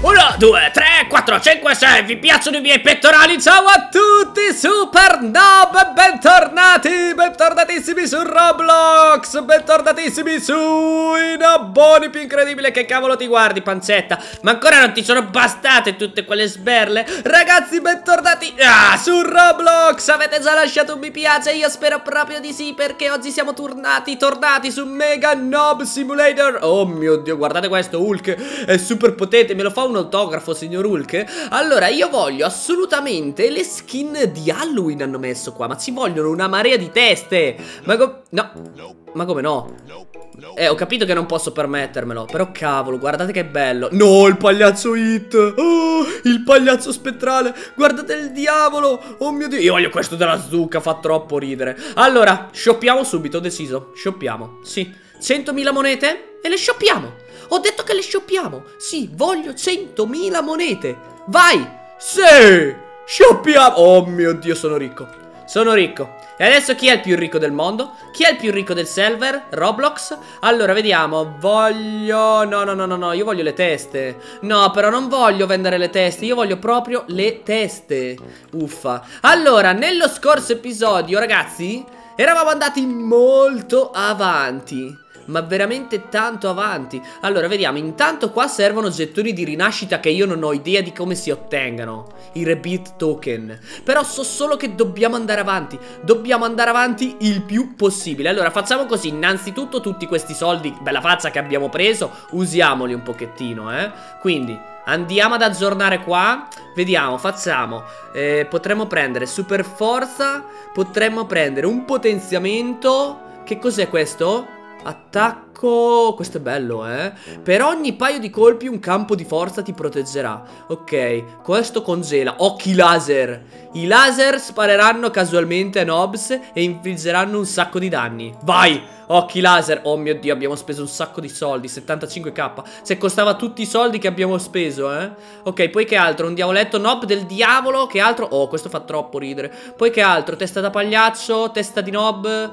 1, 2, 3, 4, 5, 6. Vi piacciono i miei pettorali? Ciao a tutti, Super Nob, bentornati, bentornatissimi su Roblox, bentornatissimi su Inabboni più incredibile. Che cavolo ti guardi, pancetta? Ma ancora non ti sono bastate tutte quelle sberle? Ragazzi, bentornati su Roblox. Avete già lasciato un mi piace? Io spero proprio di sì, perché oggi siamo tornati su Mega Nob Simulator. Oh mio Dio, guardate questo, Hulk è super potente. Me lo fa un autografo, signor Hulk? Allora, io voglio assolutamente le skin di Halloween hanno messo qua, ma ci vogliono una marea di teste. No, ma come no? Ho capito che non posso permettermelo, però cavolo, guardate che bello. No, il pagliaccio Hit. Oh, il pagliaccio spettrale. Guardate il diavolo. Oh mio Dio, io voglio questo della zucca, fa troppo ridere. Allora, shoppiamo subito, ho deciso. Shoppiamo, sì, 100.000 monete e le shoppiamo. Ho detto che le shoppiamo. Sì, voglio 100.000 monete. Vai. Sì, shoppiamo. Oh mio Dio, sono ricco. Sono ricco. E adesso chi è il più ricco del mondo? Chi è il più ricco del server? Roblox? Allora, vediamo. Voglio... No, io voglio le teste. No, però non voglio vendere le teste. Io voglio proprio le teste. Uffa. Allora, nello scorso episodio, ragazzi, eravamo andati molto avanti, ma veramente tanto avanti. Allora, vediamo. Intanto qua servono gettoni di rinascita che io non ho idea di come si ottengano. I Rebirth Token. Però so solo che dobbiamo andare avanti. Dobbiamo andare avanti il più possibile. Allora, facciamo così. Innanzitutto tutti questi soldi, bella faccia, che abbiamo preso, usiamoli un pochettino, Quindi andiamo ad aggiornare qua. Vediamo, facciamo potremmo prendere super forza. Potremmo prendere un potenziamento. Che cos'è questo? Attacco. Questo è bello, Per ogni paio di colpi un campo di forza ti proteggerà. Ok, questo congela. Occhi laser. I laser spareranno casualmente a nobs e infliggeranno un sacco di danni. Vai, occhi laser. Oh mio Dio, abbiamo speso un sacco di soldi, 75k. Se costava tutti i soldi che abbiamo speso, Ok, poi che altro? Un diavoletto nob del diavolo. Che altro? Oh, questo fa troppo ridere. Poi che altro? Testa da pagliaccio, testa di nob,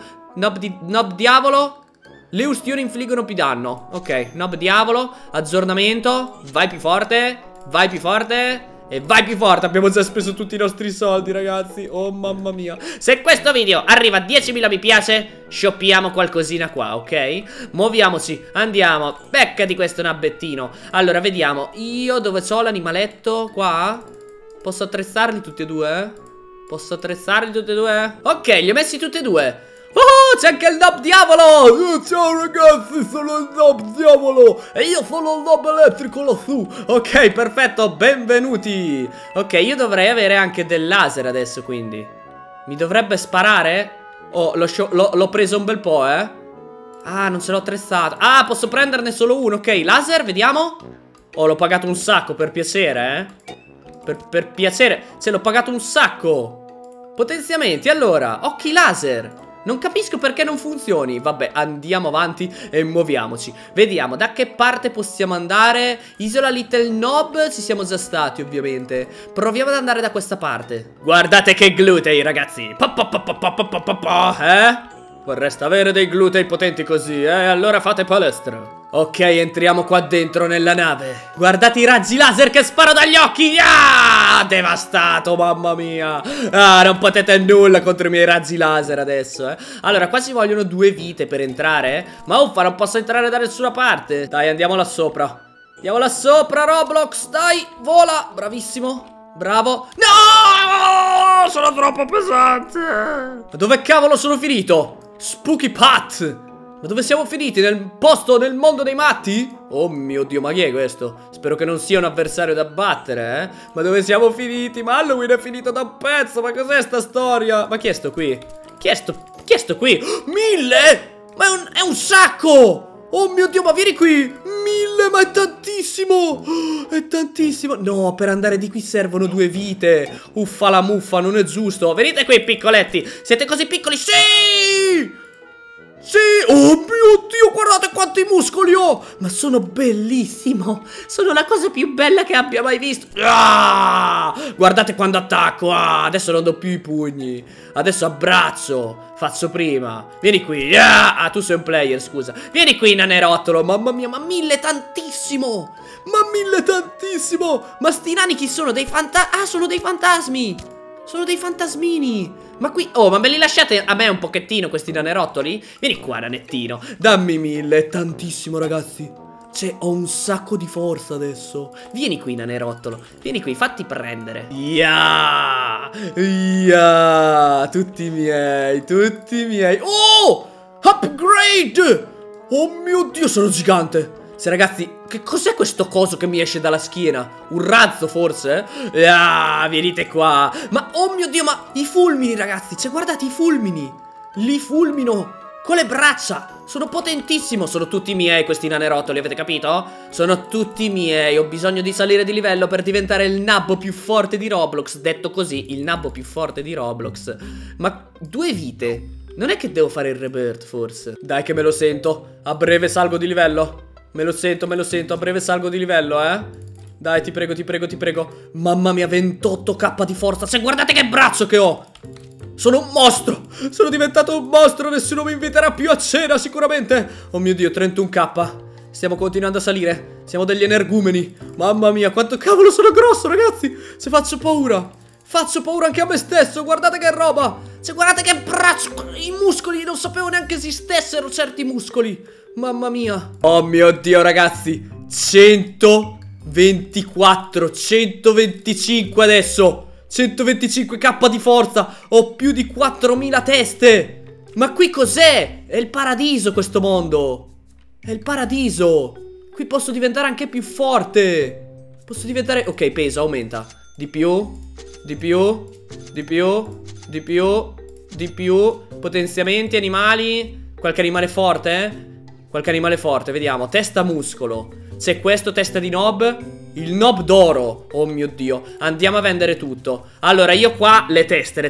nob diavolo. Le ustioni infliggono più danno. Ok, nob diavolo. Aggiornamento. Vai più forte. Vai più forte. E vai più forte. Abbiamo già speso tutti i nostri soldi, ragazzi. Oh mamma mia. Se questo video arriva a 10.000 mi piace, shoppiamo qualcosina qua, ok? Muoviamoci. Andiamo. Beccati questo nabettino. Allora, vediamo. Io dove c'ho l'animaletto? Qua? Posso attrezzarli tutti e due? Posso attrezzarli tutti e due? Ok, li ho messi tutti e due. Oh, c'è anche il nob diavolo! Ciao ragazzi, sono il nob diavolo! E io sono il nob elettrico lassù! Ok, perfetto, benvenuti! Ok, io dovrei avere anche del laser adesso, quindi mi dovrebbe sparare? Oh, l'ho preso un bel po', Ah, non ce l'ho attrezzato. Ah, posso prenderne solo uno, ok, laser, vediamo. Oh, l'ho pagato un sacco, per piacere, per piacere. Cioè, l'ho pagato un sacco. Potenziamenti, allora, occhi laser. Non capisco perché non funzioni. Vabbè, andiamo avanti e muoviamoci. Vediamo da che parte possiamo andare. Isola Little Nob ci siamo già stati, ovviamente. Proviamo ad andare da questa parte. Guardate che glutei, ragazzi. Vorreste avere dei glutei potenti così, allora fate palestra. Ok, entriamo qua dentro nella nave. Guardate i raggi laser che sparo dagli occhi. Ah, devastato, mamma mia. Ah, non potete nulla contro i miei raggi laser adesso, Allora, qua ci vogliono 2 vite per entrare, Ma uffa, non posso entrare da nessuna parte. Dai, andiamo là sopra. Andiamo là sopra, Roblox. Dai, vola. Bravissimo. Bravo. No! Sono troppo pesante. Ma dove cavolo sono finito? Spooky Pat. Ma dove siamo finiti? Nel posto, nel mondo dei matti? Oh mio Dio, ma chi è questo? Spero che non sia un avversario da battere, Ma dove siamo finiti? Ma Halloween è finito da un pezzo. Ma cos'è sta storia? Ma chi è sto qui? Chi è sto qui? 1000? Ma è un sacco! Oh mio Dio, ma vieni qui! 1000, ma è tantissimo! È tantissimo! No, per andare di qui servono 2 vite. Uffa la muffa, non è giusto. Venite qui, piccoletti. Siete così piccoli? Sì! Sì, oh mio Dio, guardate quanti muscoli ho. Ma sono bellissimo. Sono la cosa più bella che abbia mai visto. Guardate quando attacco. Adesso non do più i pugni. Adesso abbraccio. Faccio prima. Vieni qui. Tu sei un player, scusa. Vieni qui, nanerottolo. Mamma mia, ma 1000 tantissimo. Ma 1000 tantissimo. Ma sti nani chi sono? Dei sono dei fantasmi. Sono dei fantasmini. Ma qui, ma me li lasciate a me un pochettino questi nanerottoli? Vieni qua, nanettino. Dammi 1000, è tantissimo, ragazzi. Cioè, ho un sacco di forza adesso. Vieni qui, nanerottolo. Vieni qui, fatti prendere. Tutti miei, tutti miei. Oh! Upgrade! Oh mio Dio, sono gigante. Se ragazzi, che cos'è questo coso che mi esce dalla schiena? Un razzo forse? Venite qua. Ma oh mio Dio, ma i fulmini ragazzi, cioè guardate i fulmini. Li fulmino con le braccia. Sono potentissimo. Sono tutti miei questi nanerottoli, avete capito? Sono tutti miei. Ho bisogno di salire di livello per diventare il nabbo più forte di Roblox. Detto così, il nabbo più forte di Roblox. Ma 2 vite. Non è che devo fare il rebirth forse? Dai che me lo sento. A breve salgo di livello. Me lo sento, a breve salgo di livello, Dai, ti prego, ti prego, ti prego. Mamma mia, 28k di forza. Cioè, guardate che braccio che ho. Sono un mostro. Sono diventato un mostro. Nessuno mi inviterà più a cena, sicuramente. Oh mio Dio, 31k. Stiamo continuando a salire. Siamo degli energumeni. Mamma mia, quanto cavolo sono grosso, ragazzi. Se faccio paura. Faccio paura anche a me stesso. Guardate che roba. Cioè, guardate che braccio. I muscoli, non sapevo neanche esistessero certi muscoli. Mamma mia. Oh mio Dio ragazzi, 124, 125 adesso. 125k di forza. Ho più di 4000 teste. Ma qui cos'è? È il paradiso questo mondo. È il paradiso. Qui posso diventare anche più forte. Posso diventare... Ok, peso, aumenta. Di più. Di più. Di più. Di più. Di più. Potenziamenti, animali. Qualche animale forte, Qualche animale forte, vediamo. Testa muscolo. C'è questo, testa di Nob. Il Nob d'oro. Oh mio Dio. Andiamo a vendere tutto. Allora, io qua le teste.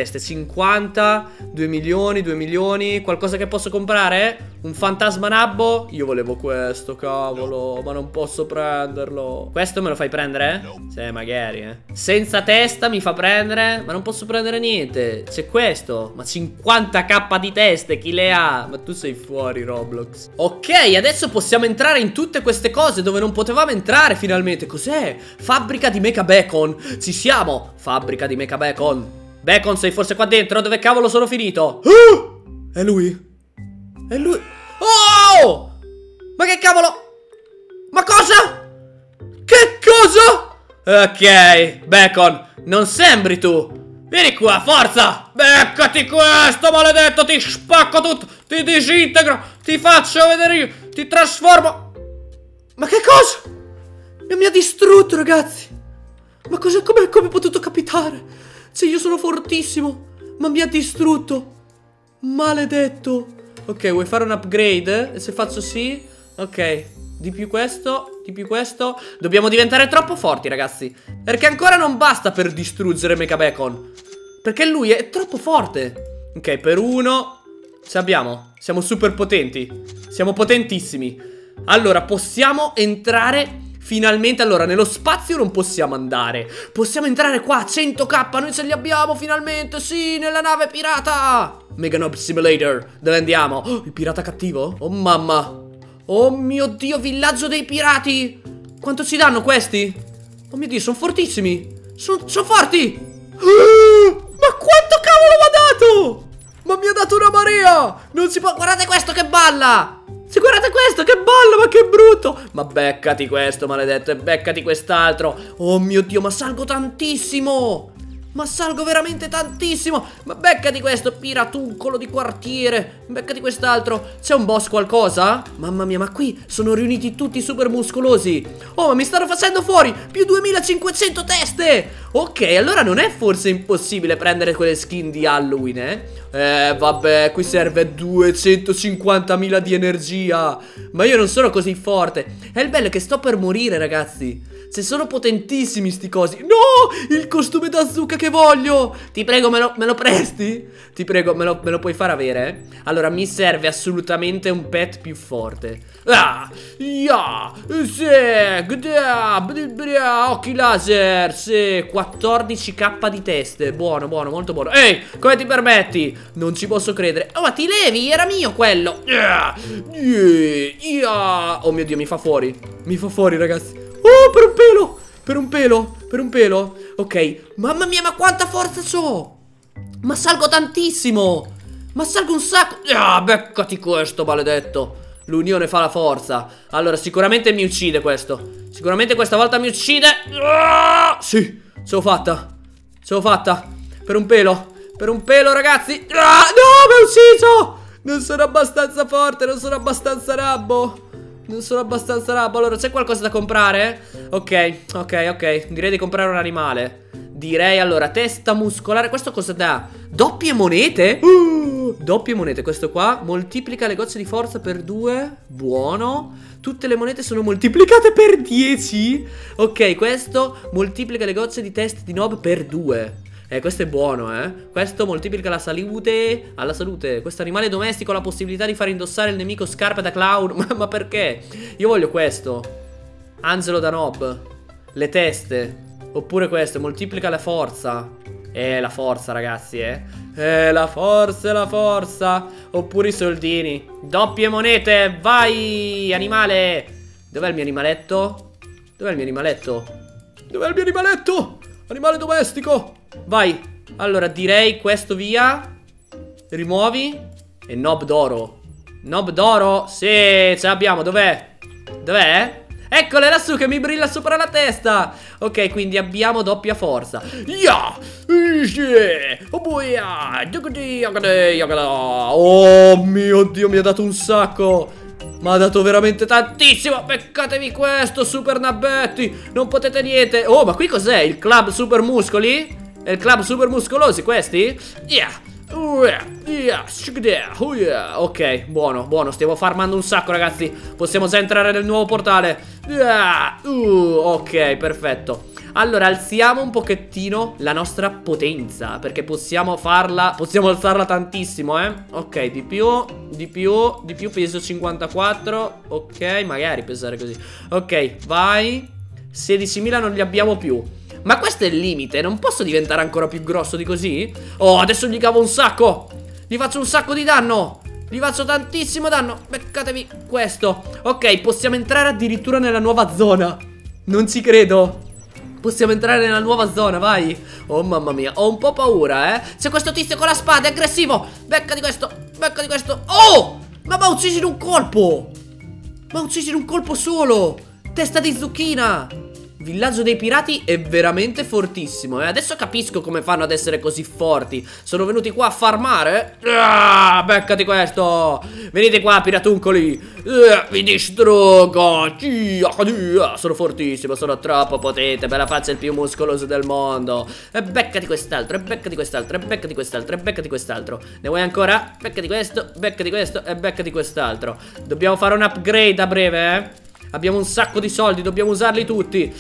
50, 2 milioni, 2 milioni. Qualcosa che posso comprare? Un fantasma nabbo? Io volevo questo, cavolo. Ma non posso prenderlo. Questo me lo fai prendere? Sì, magari, Senza testa mi fa prendere. Ma non posso prendere niente. C'è questo. Ma 50k di teste, chi le ha? Ma tu sei fuori, Roblox. Ok, adesso possiamo entrare in tutte queste cose dove non potevamo entrare finalmente. Cos'è? Fabbrica di Mecha Bacon. Ci siamo. Fabbrica di Mecha Bacon. Bacon, sei forse qua dentro? Dove cavolo sono finito? È lui. È lui. Oh! Ma che cavolo? Ma cosa? Che cosa? Ok, Bacon, non sembri tu. Vieni qua, forza. Beccati questo, maledetto. Ti spacco tutto. Ti disintegro. Ti faccio vedere io. Ti trasformo. Ma che cosa? Mi ha distrutto, ragazzi. Ma cos'è? Come è potuto capitare? Se io sono fortissimo. Ma mi ha distrutto. Maledetto. Ok, vuoi fare un upgrade? E se faccio sì? Ok, di più questo, di più questo. Dobbiamo diventare troppo forti, ragazzi. Perché ancora non basta per distruggere Mecha Bacon. Perché lui è troppo forte. Ok, per uno ce l'abbiamo. Siamo super potenti. Siamo potentissimi. Allora, possiamo entrare finalmente. Allora, nello spazio non possiamo andare. Possiamo entrare qua, 100k. Noi ce li abbiamo finalmente. Sì, nella nave pirata. Mega Noob Simulator. Dove andiamo? Oh, il pirata cattivo? Oh mamma. Oh mio Dio, villaggio dei pirati. Quanto ci danno questi? Oh mio Dio, sono fortissimi. Sono forti. Ma quanto cavolo mi ha dato? Ma mi ha dato una marea. Non si può. Guardate questo che balla. Sì, guardate questo che balla, ma che brutto. Ma beccati questo, maledetto. E beccati quest'altro. Oh mio Dio, ma salgo tantissimo. Ma salgo veramente tantissimo. Ma beccati questo, piratuncolo di quartiere. Beccati quest'altro. C'è un boss qualcosa? Mamma mia, ma qui sono riuniti tutti super muscolosi. Oh, ma mi stanno facendo fuori. Più 2500 teste. Ok, allora non è forse impossibile prendere quelle skin di Halloween, Vabbè, qui serve 250.000 di energia. Ma io non sono così forte. È il bello che sto per morire, ragazzi. Se sono potentissimi sti cosi. No, il costume da Zucca che voglio. Ti prego, me lo presti? Ti prego, me lo puoi far avere? Allora, mi serve assolutamente un pet più forte. Occhi laser. Sì, 14k di teste. Buono, buono, molto buono. Ehi, come ti permetti? Non ci posso credere. Oh, ma ti levi? Era mio quello. Oh mio Dio, mi fa fuori. Mi fa fuori, ragazzi. Oh, per un pelo. Per un pelo. Per un pelo. Ok. Mamma mia, ma quanta forza c'ho. Ma salgo tantissimo. Ma salgo un sacco. Beccati questo, maledetto. L'unione fa la forza. Allora, sicuramente mi uccide questo. Sicuramente questa volta mi uccide. Sì, ce l'ho fatta. Ce l'ho fatta. Per un pelo. Per un pelo, ragazzi. No, mi ha ucciso. Non sono abbastanza forte. Non sono abbastanza rabbo. Non sono abbastanza rabbo. Allora, c'è qualcosa da comprare? Ok, ok, ok. Direi di comprare un animale. Direi, allora, testa muscolare. Questo cosa dà? Doppie monete? Doppie monete, questo qua moltiplica le gocce di forza per 2. Buono. Tutte le monete sono moltiplicate per 10. Ok, questo moltiplica le gocce di testa di Nob per 2. Questo è buono, Questo moltiplica la salute. Alla salute. Questo animale domestico ha la possibilità di far indossare il nemico scarpe da clown. Ma perché? Io voglio questo. Angelo da Nob. Le teste. Oppure questo, moltiplica la forza. La forza, ragazzi, la forza, la forza. Oppure i soldini. Doppie monete, vai, animale. Dov'è il mio animaletto? Dov'è il mio animaletto? Dov'è il mio animaletto? Animale domestico. Vai. Allora, direi questo via. Rimuovi. E Nob d'oro. Nob d'oro, sì, ce l'abbiamo, dov'è? Dov'è? Eccole lassù che mi brilla sopra la testa. Ok, quindi abbiamo doppia forza. Oh mio Dio, mi ha dato un sacco. Mi ha dato veramente tantissimo. Beccatevi questo, super nabbetti. Non potete niente. Oh, ma qui cos'è? Il club super muscoli? È il club super muscolosi questi? Ok, buono, buono. Stiamo farmando un sacco, ragazzi. Possiamo già entrare nel nuovo portale. Ok, perfetto. Allora, alziamo un pochettino la nostra potenza, perché possiamo farla. Possiamo alzarla tantissimo, Ok, di più, peso 54. Ok, magari pesare così. Ok, vai. 16.000 non li abbiamo più. Ma questo è il limite, non posso diventare ancora più grosso di così? Oh, adesso gli cavo un sacco. Gli faccio un sacco di danno. Gli faccio tantissimo danno. Beccatevi questo. Ok, possiamo entrare addirittura nella nuova zona. Non ci credo. Possiamo entrare nella nuova zona, vai. Oh mamma mia, ho un po' paura, C'è questo tizio con la spada, è aggressivo. Beccati questo, beccati questo. Oh, ma m'ha ucciso in un colpo. M'ha ucciso in un colpo solo. Testa di zucchina. Villaggio dei pirati è veramente fortissimo, Adesso capisco come fanno ad essere così forti. Sono venuti qua a farmare. Beccati questo. Venite qua, piratuncoli. Vi distruggo. Sono fortissimo, sono troppo potente. Per la faccia il più muscoloso del mondo. E beccati quest'altro, e beccati quest'altro, e beccati quest'altro, e beccati quest'altro. Ne vuoi ancora? Beccati questo e beccati quest'altro. Dobbiamo fare un upgrade a breve, Abbiamo un sacco di soldi, dobbiamo usarli tutti.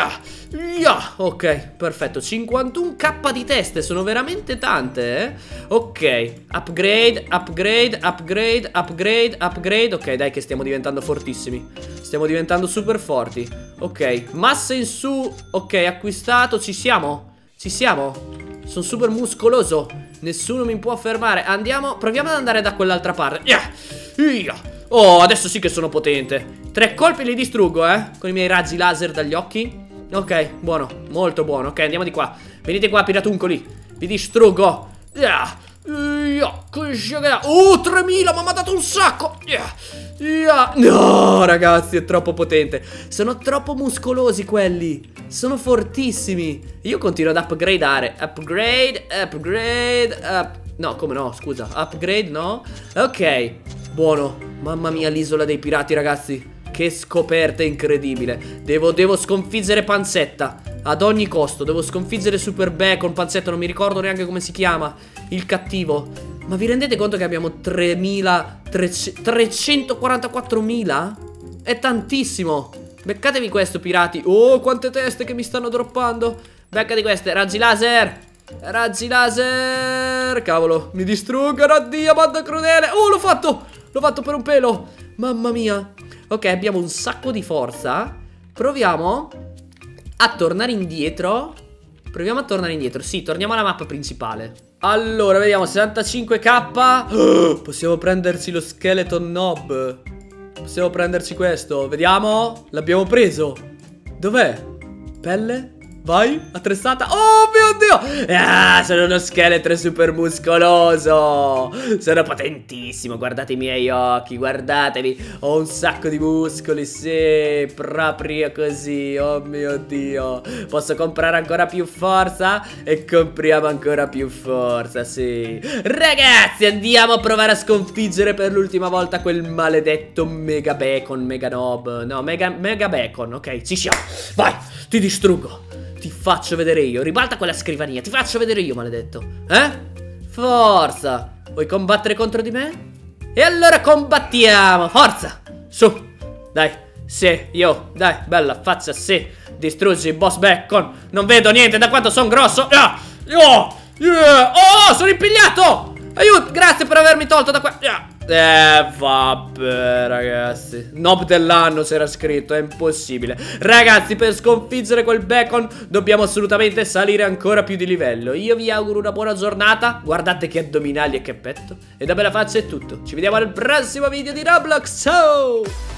Ok, perfetto. 51k di teste, sono veramente tante, Ok, upgrade, upgrade, upgrade, upgrade, upgrade. Ok, dai che stiamo diventando fortissimi. Stiamo diventando super forti. Ok, massa in su. Ok, acquistato, ci siamo? Ci siamo? Sono super muscoloso. Nessuno mi può fermare. Andiamo, proviamo ad andare da quell'altra parte. Oh, adesso sì che sono potente. 3 colpi li distruggo, con i miei razzi laser dagli occhi. Ok, buono, molto buono. Ok, andiamo di qua. Venite qua, piratuncoli. Vi distruggo. 3000, ma mi ha dato un sacco. No, ragazzi, è troppo potente. Sono troppo muscolosi quelli. Sono fortissimi. Io continuo ad upgradeare. Upgrade, upgrade, no, come no, scusa. Upgrade, no. Ok, buono. Mamma mia, l'isola dei pirati, ragazzi. Che scoperta incredibile. Devo sconfiggere Panzetta ad ogni costo. Devo sconfiggere Super Bacon, Panzetta, non mi ricordo neanche come si chiama il cattivo. Ma vi rendete conto che abbiamo 344.000? È tantissimo. Beccatevi questo, pirati. Oh, quante teste che mi stanno droppando. Beccati queste, razzi laser. Razzi laser. Cavolo, mi distruggono, addio, banda crudele. Oh, l'ho fatto per un pelo. Mamma mia. Ok, abbiamo un sacco di forza. Proviamo a tornare indietro. Sì, torniamo alla mappa principale. Allora, vediamo, 65k. Possiamo prenderci lo skeleton nob. Possiamo prenderci questo. Vediamo. L'abbiamo preso. Dov'è? Pelle? Vai, attrezzata. Oh mio Dio. Sono uno scheletro super muscoloso. Sono potentissimo. Guardate i miei occhi, guardatevi. Ho un sacco di muscoli, sì, proprio così. Oh mio Dio. Posso comprare ancora più forza? E compriamo ancora più forza, sì. Ragazzi, andiamo a provare a sconfiggere per l'ultima volta quel maledetto Mega Bacon, Mega Nob. No, Mega Bacon, ok, ci siamo. Vai, ti distruggo. Ti faccio vedere io. Ribalta quella scrivania. Ti faccio vedere io, maledetto. Forza. Vuoi combattere contro di me? E allora combattiamo. Forza. Su. Dai. Sì, io. Dai, bella faccia, sì. Distruggi il boss Bacon. Non vedo niente da quanto sono grosso. Oh, sono impigliato. Aiuto. Grazie per avermi tolto da qua. Vabbè, ragazzi. Nob dell'anno c'era scritto, è impossibile. Ragazzi, per sconfiggere quel Bacon dobbiamo assolutamente salire ancora più di livello. Io vi auguro una buona giornata. Guardate che addominali e che petto. E da bella faccia è tutto. Ci vediamo nel prossimo video di Roblox. Ciao!